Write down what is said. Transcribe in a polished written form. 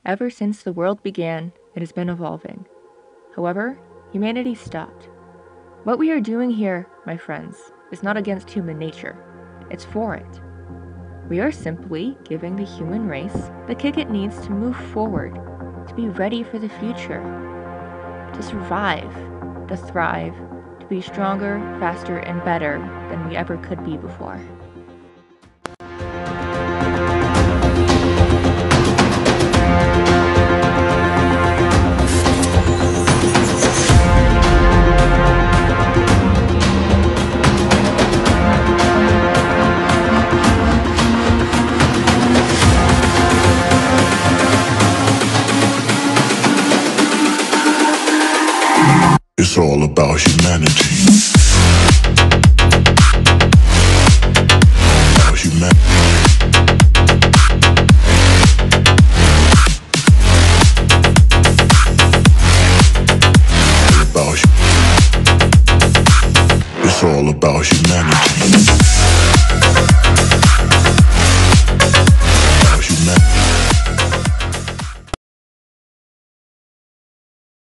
Ever since the world began, it has been evolving. However, humanity stopped. What we are doing here, my friends, is not against human nature. It's for it. We are simply giving the human race the kick it needs to move forward, to be ready for the future, to survive, to thrive, to be stronger, faster, and better than we ever could be before. It's all about humanity. About humanity. It's all about humanity.